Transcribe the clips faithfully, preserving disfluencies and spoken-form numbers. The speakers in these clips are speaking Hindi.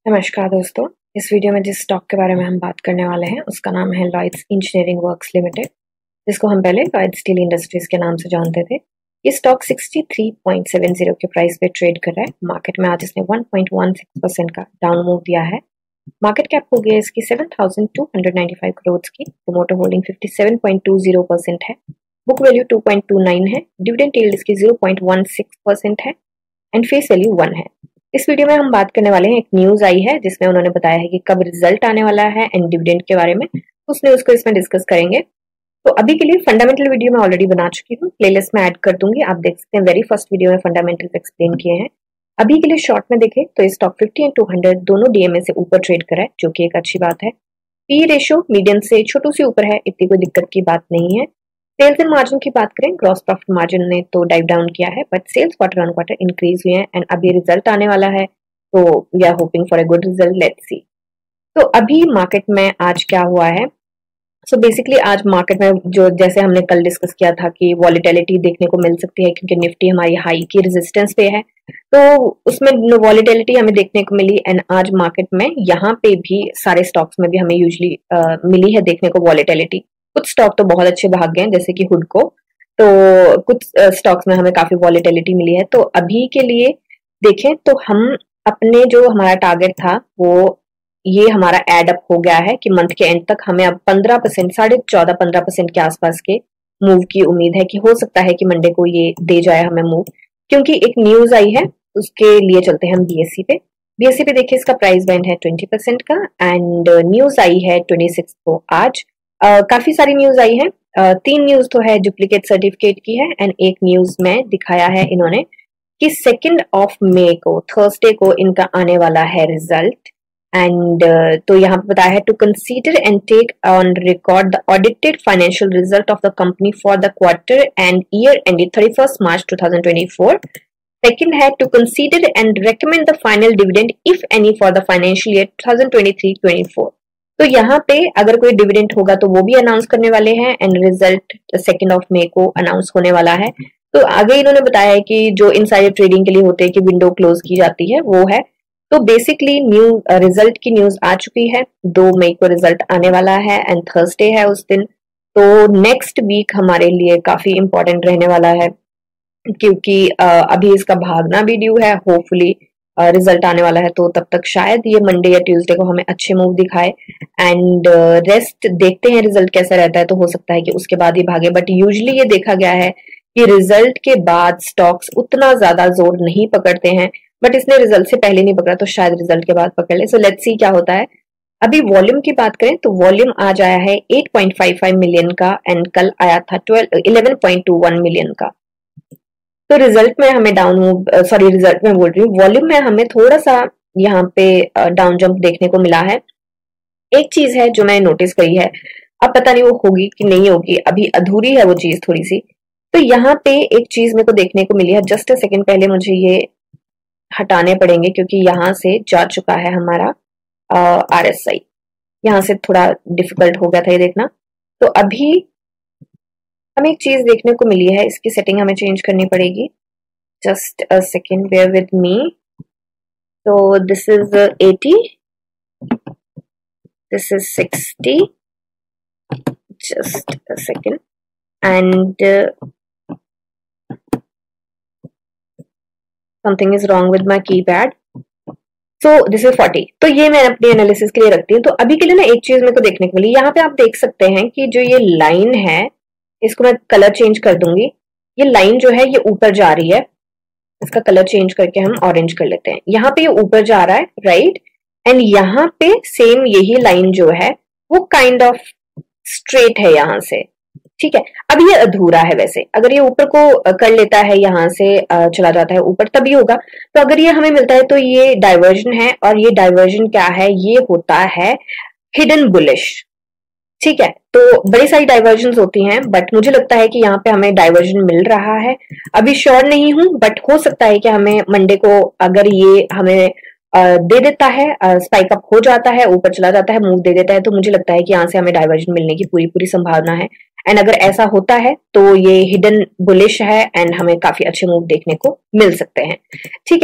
नमस्कार दोस्तों, इस वीडियो में जिस स्टॉक के बारे में हम बात करने वाले हैं उसका नाम है लॉयड्स इंजीनियरिंग वर्क्स लिमिटेड, जिसको हम पहले लॉयड्स स्टील इंडस्ट्रीज के नाम से जानते थे। ये स्टॉक तिरसठ पॉइंट सात शून्य के प्राइस पे ट्रेड कर रहा है। मार्केट में आज इसने एक पॉइंट एक छह परसेंट का डाउन मूव दिया है। मार्केट कैप हो गया इसकी सात हज़ार दो सौ पचानवे करोड़ की। प्रोमोटर होल्डिंग सत्तावन पॉइंट दो शून्य परसेंट है। बुक वैल्यू दो पॉइंट दो नौ है। डिविडेंड यील्ड इसकी ज़ीरो पॉइंट एक छह परसेंट है एंड फेस वैल्यू वन है। इस वीडियो में हम बात करने वाले हैं, एक न्यूज आई है जिसमें उन्होंने बताया है कि कब रिजल्ट आने वाला है एंड डिविडेंड के बारे में, उसने उसको इसमें डिस्कस करेंगे। तो अभी के लिए फंडामेंटल वीडियो मैं ऑलरेडी बना चुकी हूँ, प्लेलिस्ट में ऐड कर दूंगी, आप देख सकते हैं। वेरी फर्स्ट वीडियो में फंडामेंटल्स एक्सप्लेन किए हैं। अभी के लिए शॉर्ट में देखें तो ये stock fifty and two hundred दोनों डीएमए से ऊपर ट्रेड करा है, जो कि एक अच्छी बात है। पी रेशियो मीडियम से छोटू से ऊपर है, इतनी कोई दिक्कत की बात नहीं है। सेल्स एंड मार्जिन की बात करें, ग्रॉस प्रॉफिट मार्जिन ने तो डाइव डाउन किया है, but sales quarter on quarter increase हुए हैं एंड अभी रिजल्ट आने वाला है, तो we are hoping for a good result, let's see. तो अभी मार्केट में आज क्या हुआ है, सो so बेसिकली आज मार्केट में जो जैसे हमने कल डिस्कस किया था कि वॉलेटिलिटी देखने को मिल सकती है, क्योंकि निफ्टी हमारी हाई की रेजिस्टेंस पे है, तो उसमें वॉलेटिलिटी हमें देखने को मिली। एंड आज मार्केट में यहाँ पे भी सारे स्टॉक्स में भी हमें यूजली मिली है देखने को वॉलेटिलिटी। कुछ स्टॉक तो बहुत अच्छे भाग गए जैसे कि हुडको, तो कुछ स्टॉक्स में हमें काफी वॉलेटिलिटी मिली है। तो अभी के लिए देखें तो हम अपने जो हमारा टारगेट था वो ये हमारा एड अप हो गया है कि मंथ के एंड तक हमें अब पंद्रह परसेंट साढ़े चौदह पंद्रह परसेंट के आसपास के मूव की उम्मीद है कि हो सकता है कि मंडे को ये दे जाए हमें मूव, क्योंकि एक न्यूज आई है। उसके लिए चलते हैं हम बीएससी पे। बीएससी पे देखिए इसका प्राइस बैंड है ट्वेंटी परसेंट का एंड न्यूज आई है ट्वेंटी सिक्स को आज। uh, काफी सारी न्यूज आई है। uh, तीन न्यूज तो है डुप्लीकेट सर्टिफिकेट की है एंड एक न्यूज में दिखाया है इन्होंने कि सेकेंड ऑफ मे को थर्सडे को इनका आने वाला है रिजल्ट। एंड uh, तो यहाँ पे बताया है to consider and take on record the audited financial result of the company for the quarter and year ended thirty first March two thousand twenty four. Second है to consider and recommend the final dividend if any for the financial year two thousand twenty three twenty four. तो यहाँ पे अगर कोई डिविडेंड होगा तो वो भी अनाउंस करने वाले हैं and result second of May को अनाउंस होने वाला है। तो आगे इन्होंने बताया है कि जो इनसाइडर ट्रेडिंग के लिए होते हैं कि विंडो क्लोज की जाती है वो है। तो बेसिकली न्यू रिजल्ट की न्यूज आ चुकी है, दो मई को रिजल्ट आने वाला है एंड थर्सडे है उस दिन। तो नेक्स्ट वीक हमारे लिए काफी इंपॉर्टेंट रहने वाला है, क्योंकि uh, अभी इसका भागना भी ड्यू है। होपफुली रिजल्ट uh, आने वाला है, तो तब तक शायद ये मंडे या ट्यूसडे को हमें अच्छे मूव दिखाए एंड रेस्ट uh, देखते हैं रिजल्ट कैसा रहता है। तो हो सकता है कि उसके बाद ही भागे, बट यूजुअली ये देखा गया है कि रिजल्ट के बाद स्टॉक्स उतना ज्यादा जोर नहीं पकड़ते हैं, बट इसने रिजल्ट से पहले नहीं पकड़ा तो शायद रिजल्ट के बाद पकड़ ले। सो लेट्स सी क्या होता है। अभी वॉल्यूम की बात करें तो वॉल्यूम आज आया है आठ पॉइंट पाँच पाँच मिलियन का एंड कल आया था ग्यारह पॉइंट दो एक मिलियन का। तो रिजल्ट में हमें डाउन मूव, सॉरी रिजल्ट में बोल रही हूँ, वॉल्यूम में हमें थोड़ा सा यहाँ पे डाउन जंप देखने को मिला है। एक चीज है जो मैंने नोटिस करी है, अब पता नहीं वो होगी कि नहीं होगी, अभी अधूरी है वो चीज थोड़ी सी। तो यहाँ पे एक चीज मेरे को देखने को मिली है, जस्ट अ सेकेंड पहले मुझे ये हटाने पड़ेंगे क्योंकि यहाँ से जा चुका है हमारा आर एस आई। यहाँ से थोड़ा डिफिकल्ट हो गया था ये देखना। तो अभी हमें एक चीज देखने को मिली है, इसकी सेटिंग हमें चेंज करनी पड़ेगी। Just a second, bear with me. तो this is eighty, this is sixty, just a second and something is wrong with my keypad, so this is forty। तो ये मैं अपनी एनालिसिस के लिए रखती हूँ। तो अभी के लिए ना एक चीज मेरे को देखने को मिली, यहाँ पे आप देख सकते हैं कि जो ये लाइन है, इसको मैं कलर चेंज कर दूंगी। ये लाइन जो है ये ऊपर जा रही है, इसका कलर चेंज करके हम ऑरेंज कर लेते हैं। यहाँ पे ये ऊपर जा रहा है, राइट, एंड यहाँ पे सेम यही लाइन जो है वो काइंड ऑफ स्ट्रेट है यहाँ से, ठीक है। अब ये अधूरा है, वैसे अगर ये ऊपर को कर लेता है, यहाँ से चला जाता है ऊपर तभी होगा। तो अगर ये हमें मिलता है तो ये डाइवर्जन है, और ये डाइवर्जन क्या है, ये होता है हिडन बुलिश, ठीक है। तो बड़ी सारी डाइवर्जन होती हैं, बट मुझे लगता है कि यहाँ पे हमें डाइवर्जन मिल रहा है। अभी श्योर नहीं हूं, बट हो सकता है कि हमें मंडे को अगर ये हमें दे देता है, स्पाइक अप हो जाता है, ऊपर चला जाता है, मूव दे देता है, तो मुझे लगता है कि यहाँ से हमें डाइवर्जन मिलने की पूरी पूरी संभावना है। एंड अगर ऐसा होता है तो ये हिडन बुलिश है एंड हमें काफी अच्छे मूव देखने को मिल सकते हैं, ठीक है।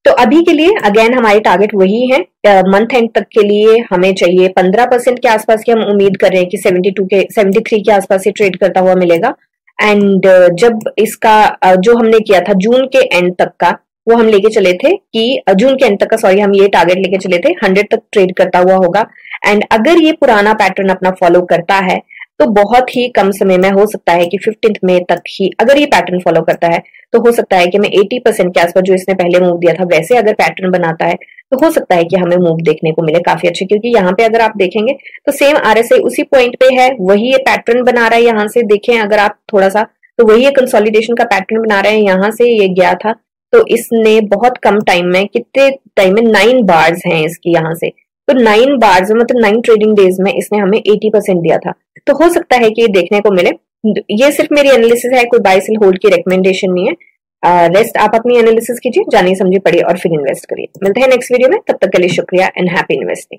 तो अभी के लिए अगेन हमारे टारगेट वही है, मंथ एंड तक के लिए हमें चाहिए पंद्रह परसेंट के आसपास की, हम उम्मीद कर रहे हैं कि सेवेंटी टू के सेवेंटी थ्री के आसपास ये ट्रेड करता हुआ मिलेगा। एंड जब इसका जो हमने किया था जून के एंड तक का, वो हम लेके चले थे कि जून के एंड तक का सॉरी हम ये टारगेट लेके चले थे हंड्रेड तक ट्रेड करता हुआ होगा। एंड अगर ये पुराना पैटर्न अपना फॉलो करता है तो बहुत ही कम समय में हो सकता है कि फिफ्टींथ मई तक ही अगर ये पैटर्न फॉलो करता है तो हो सकता है कि हमें अस्सी परसेंट के आसपास जो इसने पहले मूव दिया था वैसे अगर पैटर्न बनाता है तो हो सकता है कि हमें मूव देखने को मिले काफी अच्छे, क्योंकि यहाँ पे अगर आप देखेंगे तो सेम आरएसआई उसी पॉइंट पे है, वही ये पैटर्न बना रहा है। यहाँ से देखें अगर आप थोड़ा सा तो वही ये कंसोलिडेशन का पैटर्न बना रहा है। यहाँ से ये गया था तो इसने बहुत कम टाइम में, कितने टाइम में, नाइन बार्स हैं इसकी यहाँ से, तो नाइन बार्स मतलब नाइन ट्रेडिंग डेज में इसने हमें अस्सी परसेंट दिया था। तो हो सकता है कि ये देखने को मिले। ये सिर्फ मेरी एनालिसिस है, कोई बाय सेल होल्ड की रिकमेंडेशन नहीं है। रेस्ट uh, आप अपनी एनालिसिस कीजिए, जानिए समझिए पढ़िए और फिर इन्वेस्ट करिए। मिलते हैं नेक्स्ट वीडियो में, तब तक के लिए शुक्रिया and happy investing.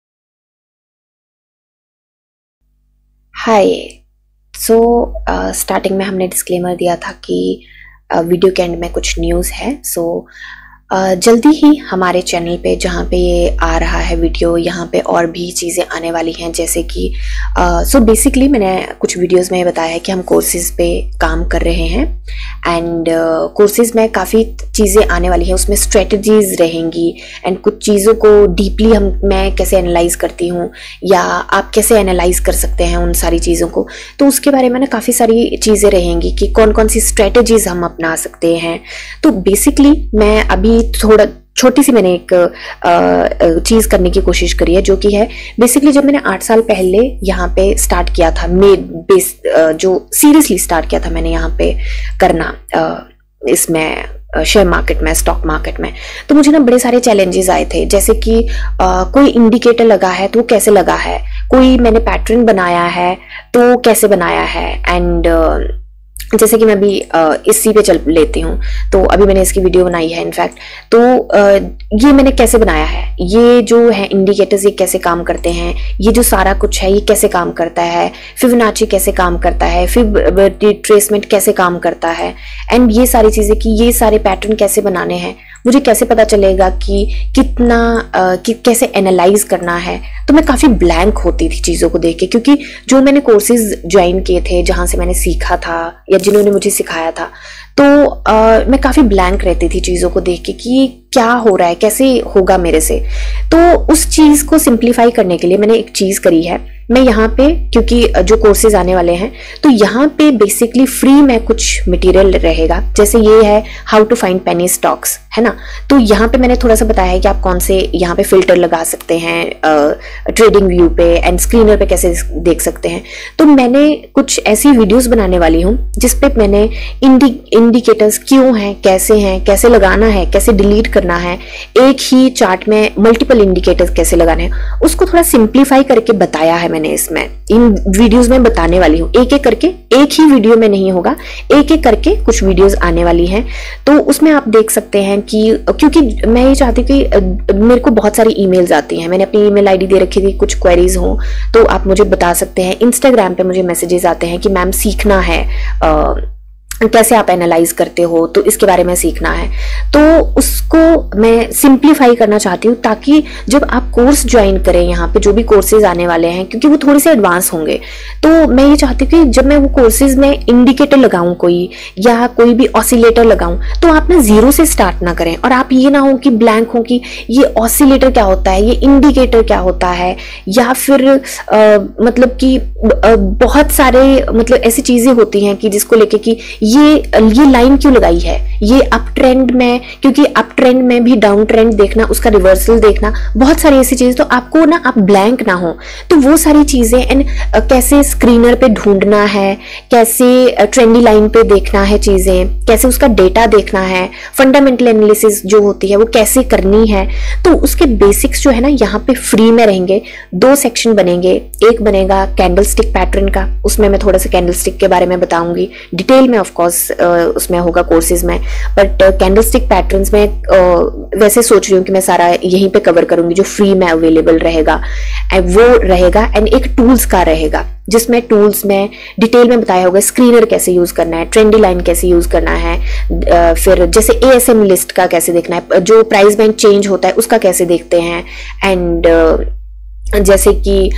Hi, so starting में हमने डिस्क्लेमर दिया था कि वीडियो uh, के एंड में कुछ न्यूज़ है। सो so, Uh, जल्दी ही हमारे चैनल पे जहाँ पे ये आ रहा है वीडियो, यहाँ पे और भी चीज़ें आने वाली हैं, जैसे कि सो uh, बेसिकली so मैंने कुछ वीडियोस में बताया है कि हम कोर्सेज पे काम कर रहे हैं एंड कोर्सेज uh, में काफ़ी चीज़ें आने वाली हैं, उसमें स्ट्रेटजीज रहेंगी एंड कुछ चीज़ों को डीपली हम मैं कैसे एनालाइज करती हूँ या आप कैसे एनालाइज कर सकते हैं उन सारी चीज़ों को, तो उसके बारे में ना काफ़ी सारी चीज़ें रहेंगी कि कौन कौन सी स्ट्रेटजीज हम अपना सकते हैं। तो बेसिकली मैं अभी थोड़ा छोटी सी मैंने एक चीज करने की कोशिश करी है, जो कि है बेसिकली जब मैंने आठ साल पहले यहाँ पे स्टार्ट किया था, मे बेस जो सीरियसली स्टार्ट किया था मैंने यहाँ पे करना इसमें शेयर मार्केट में, स्टॉक मार्केट में, तो मुझे ना बड़े सारे चैलेंजेस आए थे। जैसे कि आ, कोई इंडिकेटर लगा है तो कैसे लगा है, कोई मैंने पैटर्न बनाया है तो कैसे बनाया है, एंड जैसे कि मैं अभी इसी पे चल लेती हूँ, तो अभी मैंने इसकी वीडियो बनाई है इनफैक्ट, तो ये मैंने कैसे बनाया है, ये जो है इंडिकेटर्स ये कैसे काम करते हैं, ये जो सारा कुछ है ये कैसे काम करता है, फिबोनाची कैसे काम करता है, फिब ट्रेसमेंट कैसे काम करता है, एंड ये सारी चीजें कि ये सारे पैटर्न कैसे बनाने हैं, मुझे कैसे पता चलेगा कि कितना कि कैसे एनालाइज करना है। तो मैं काफ़ी ब्लैंक होती थी चीज़ों को देख के, क्योंकि जो मैंने कोर्सेज ज्वाइन किए थे जहाँ से मैंने सीखा था या जिन्होंने मुझे सिखाया था, तो आ, मैं काफ़ी ब्लैंक रहती थी चीज़ों को देख के कि क्या हो रहा है, कैसे होगा मेरे से। तो उस चीज़ को सिंप्लीफाई करने के लिए मैंने एक चीज़ करी है। मैं यहाँ पे, क्योंकि जो कोर्सेज आने वाले हैं तो यहाँ पे बेसिकली फ्री में कुछ मटेरियल रहेगा, जैसे ये है how to find penny stocks, है ना। तो यहाँ पे मैंने थोड़ा सा बताया है कि आप कौन से यहाँ पे फिल्टर लगा सकते हैं ट्रेडिंग व्यू पे एंड स्क्रीनर पे कैसे देख सकते हैं। तो मैंने कुछ ऐसी वीडियोस बनाने वाली हूँ जिसपे मैंने इंडि इंडिकेटर्स क्यों हैं, कैसे हैं, कैसे लगाना है, कैसे डिलीट करना है, एक ही चार्ट में मल्टीपल इंडिकेटर्स कैसे लगाने हैं, उसको थोड़ा सिंप्लीफाई करके बताया है मैंने इसमें। इन वीडियोस में बताने वाली हूँ एक एक करके, एक ही वीडियो में नहीं होगा, एक एक करके कुछ वीडियोस आने वाली हैं। तो उसमें आप देख सकते हैं कि क्योंकि मैं ये चाहती हूँ कि मेरे को बहुत सारी ईमेल्स आती हैं, मैंने अपनी ईमेल आईडी दे रखी थी, कुछ क्वेरीज हो तो आप मुझे बता सकते हैं। इंस्टाग्राम पे मुझे मैसेजेस आते हैं कि मैम सीखना है, आ, कैसे आप एनालाइज करते हो, तो इसके बारे में सीखना है। तो उसको मैं सिंप्लीफाई करना चाहती हूँ ताकि जब आप कोर्स ज्वाइन करें, यहाँ पे जो भी कोर्सेज आने वाले हैं क्योंकि वो थोड़े से एडवांस होंगे, तो मैं ये चाहती हूँ कि जब मैं वो कोर्सेज में इंडिकेटर लगाऊं कोई या कोई भी ऑसिलेटर लगाऊं तो आप ना जीरो से स्टार्ट ना करें और आप ये ना हो कि ब्लैंक हो कि ये ऑसिलेटर क्या होता है, ये इंडिकेटर क्या होता है, या फिर आ, मतलब कि आ, बहुत सारे मतलब ऐसी चीजें होती हैं कि जिसको लेके कि ये ये लाइन क्यों लगाई है, ये अप ट्रेंड में, क्योंकि अप ट्रेंड में भी डाउन ट्रेंड देखना, उसका रिवर्सल देखना, बहुत सारी ऐसी चीजें, तो आपको ना आप ब्लैंक ना हो। तो वो सारी चीजें एंड कैसे स्क्रीनर पे ढूंढना है, कैसे ट्रेंडी लाइन पे देखना है चीजें, कैसे उसका डेटा देखना है, फंडामेंटल एनालिसिस जो होती है वो कैसे करनी है, तो उसके बेसिक्स जो है ना यहाँ पे फ्री में रहेंगे। दो सेक्शन बनेंगे, एक बनेगा कैंडल स्टिक पैटर्न का, उसमें मैं थोड़ा सा कैंडल स्टिक के बारे में बताऊंगी डिटेल में, ऑफ कोर्स उसमें होगा कोर्सेज में, बट कैंडलस्टिक पैटर्न्स में uh, वैसे सोच रही हूँ कि मैं सारा यहीं पे कवर करूंगी जो फ्री में अवेलेबल रहेगा एंड वो रहेगा, एंड एक टूल्स का रहेगा जिसमें टूल्स में डिटेल में बताया होगा स्क्रीनर कैसे यूज करना है, ट्रेंडी लाइन कैसे यूज करना है, uh, फिर जैसे ए एस एम लिस्ट का कैसे देखना है, जो प्राइस बैंड चेंज होता है उसका कैसे देखते हैं, एंड uh, जैसे कि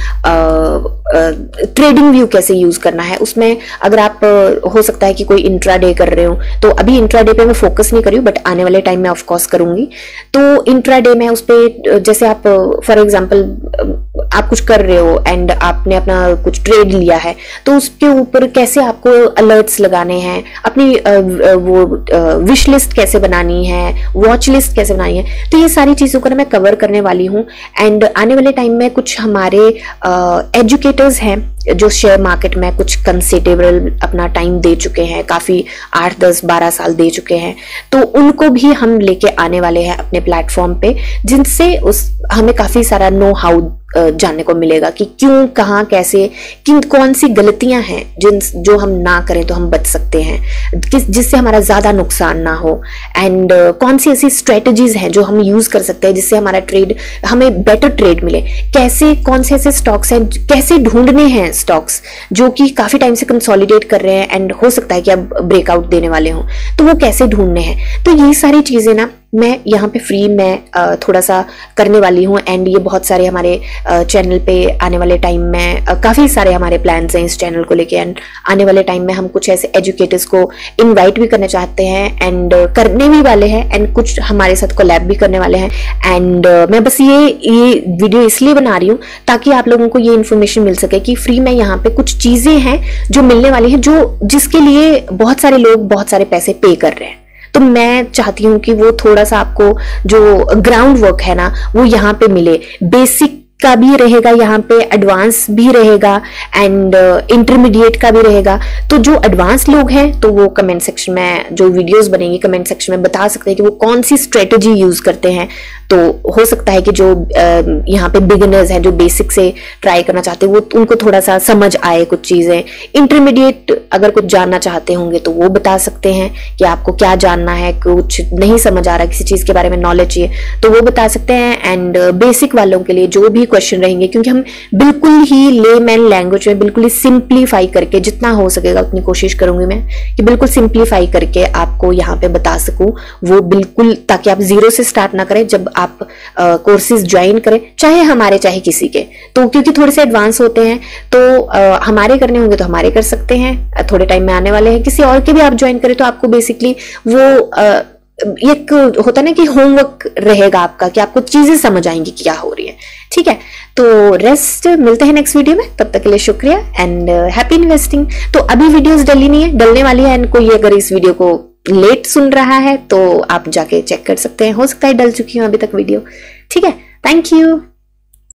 ट्रेडिंग व्यू कैसे यूज करना है। उसमें अगर आप uh, हो सकता है कि कोई इंट्राडे कर रहे हो, तो अभी इंट्राडे पे मैं फोकस नहीं कर रही हूँ, बट आने वाले टाइम में ऑफ कोर्स करूंगी। तो इंट्राडे में उस पे जैसे आप फॉर एग्जांपल आप कुछ कर रहे हो एंड आपने अपना कुछ ट्रेड लिया है, तो उसके ऊपर कैसे आपको अलर्ट्स लगाने हैं, अपनी uh, वो विश uh, लिस्ट कैसे बनानी है, वॉच लिस्ट कैसे बनानी है, तो ये सारी चीजों को मैं कवर करने वाली हूँ। एंड आने वाले टाइम में कुछ हमारे एजुकेटर्स uh, हैं जो शेयर मार्केट में कुछ कंसिडरेबल अपना टाइम दे चुके हैं, काफी आठ दस बारह साल दे चुके हैं, तो उनको भी हम लेके आने वाले हैं अपने प्लेटफॉर्म पे, जिनसे उस हमें काफी सारा नो हाउ जानने को मिलेगा कि क्यों, कहाँ, कैसे, किन कौन सी गलतियां हैं जिन जो हम ना करें तो हम बच सकते हैं, किस जिससे हमारा ज्यादा नुकसान ना हो, एंड uh, कौन सी ऐसी स्ट्रेटजीज हैं जो हम यूज कर सकते हैं जिससे हमारा ट्रेड हमें बेटर ट्रेड मिले, कैसे कौन से ऐसे स्टॉक्स हैं, कैसे ढूंढने हैं स्टॉक्स जो कि काफी टाइम से कंसोलिडेट कर रहे हैं एंड हो सकता है कि अब ब्रेकआउट देने वाले हों, तो वो कैसे ढूंढने हैं। तो ये सारी चीजें ना मैं यहाँ पे फ्री में थोड़ा सा करने वाली हूँ, एंड ये बहुत सारे हमारे चैनल पे आने वाले टाइम में काफ़ी सारे हमारे प्लान्स हैं इस चैनल को लेके, एंड आने वाले टाइम में हम कुछ ऐसे एजुकेटर्स को इनवाइट भी करना चाहते हैं एंड करने भी वाले हैं, एंड कुछ हमारे साथ कोलैब भी करने वाले हैं। एंड मैं बस ये ये वीडियो इसलिए बना रही हूँ ताकि आप लोगों को ये इन्फॉर्मेशन मिल सके कि फ्री में यहाँ पे कुछ चीज़ें हैं जो मिलने वाली हैं, जो जिसके लिए बहुत सारे लोग बहुत सारे पैसे पे कर रहे हैं। तो मैं चाहती हूँ कि वो थोड़ा सा आपको जो ग्राउंड वर्क है ना वो यहाँ पे मिले, बेसिक का भी रहेगा यहाँ पे, एडवांस भी रहेगा एंड इंटरमीडिएट uh, का भी रहेगा। तो जो एडवांस लोग हैं तो वो कमेंट सेक्शन में जो वीडियोस बनेंगी कमेंट सेक्शन में बता सकते हैं कि वो कौन सी स्ट्रेटजी यूज करते हैं। तो हो सकता है कि जो uh, यहाँ पे बिगिनर्स हैं जो बेसिक से ट्राई करना चाहते हैं वो उनको थोड़ा सा समझ आए कुछ चीजें। इंटरमीडिएट अगर कुछ जानना चाहते होंगे तो वो बता सकते हैं कि आपको क्या जानना है, कुछ नहीं समझ आ रहा किसी चीज के बारे में नॉलेज चाहिए तो वो बता सकते हैं। एंड बेसिक वालों के लिए जो भी क्वेश्चन रहेंगे, क्योंकि हम बिल्कुल ही लेमैन लैंग्वेज में बिल्कुल ही सिंप्लीफाई करके जितना हो सकेगा उतनी कोशिश करूंगी मैं कि बिल्कुल सिंप्लीफाई करके आपको यहाँ पे बता सकूं, वो बिल्कुल, ताकि आप जीरो से स्टार्ट ना करें जब आप कोर्सेज ज्वाइन करें, चाहे हमारे चाहे किसी के। तो क्योंकि थोड़े से एडवांस होते हैं तो आ, हमारे करने होंगे तो हमारे कर सकते हैं, थोड़े टाइम में आने वाले हैं, किसी और के भी आप ज्वाइन करें तो आपको बेसिकली वो आ, एक होता ना कि होमवर्क रहेगा आपका कि आपको चीजें समझ आएंगी क्या हो रही है। ठीक है, तो रेस्ट मिलते हैं नेक्स्ट वीडियो में, तब तक के लिए शुक्रिया एंड हैप्पी इन्वेस्टिंग। तो अभी वीडियोस डली नहीं है, डलने वाली है, एंड कोई अगर इस वीडियो को लेट सुन रहा है तो आप जाके चेक कर सकते हैं, हो सकता है डल चुकी हूँ अभी तक वीडियो। ठीक है, थैंक यू।